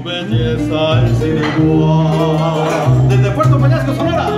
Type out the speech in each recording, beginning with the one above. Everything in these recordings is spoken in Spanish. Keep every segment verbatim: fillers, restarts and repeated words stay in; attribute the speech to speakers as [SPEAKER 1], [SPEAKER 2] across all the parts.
[SPEAKER 1] belleza es sin igual. Desde Puerto Peñasco, Sonora.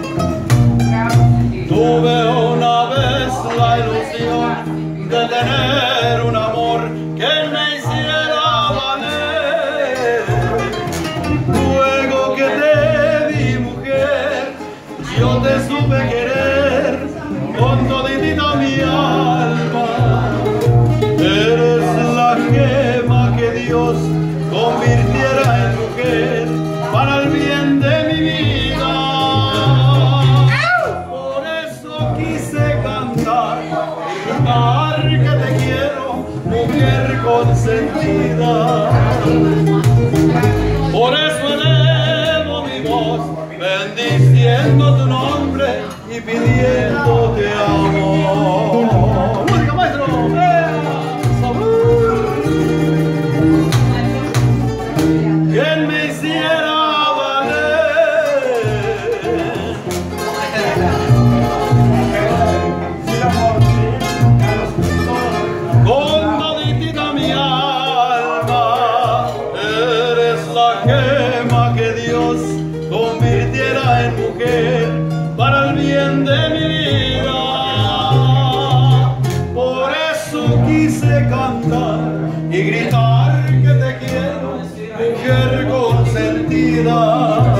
[SPEAKER 1] Tuve una vez la ilusión de tener un amor que me hiciera valer. Luego que te vi, mujer, yo te supe querer con toditita mi alma. Eres la gema que Dios convirtiera en mujer para el bien de mi vida. Por eso quise cantar y cantar que te quiero, mujer consentida. Por eso elevo mi voz, bendiciendo tu nombre y pidiéndote amor. ¡Música, maestro! ¡Eh! ¡Sabor! ¿Quién me hiciera valer? Con toditita mi alma, eres la gema que Dios convirtiera en mujer para el bien de mi vida. Por eso quise cantar y gritar que te quiero, mujer consentida.